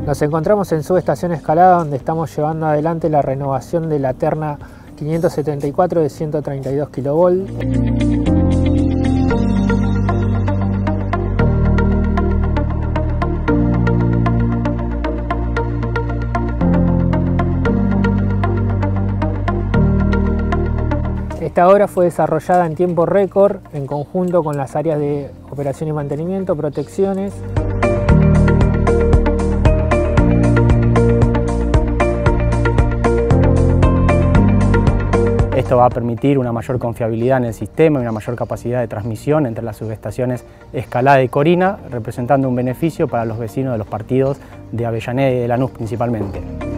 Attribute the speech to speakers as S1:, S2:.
S1: Nos encontramos en Subestación Escalada, donde estamos llevando adelante la renovación de la terna 574 de 132 kV. Esta obra fue desarrollada en tiempo récord, en conjunto con las áreas de operación y mantenimiento, protecciones.
S2: Esto va a permitir una mayor confiabilidad en el sistema y una mayor capacidad de transmisión entre las subestaciones Escalada y Corina, representando un beneficio para los vecinos de los partidos de Avellaneda y de Lanús principalmente.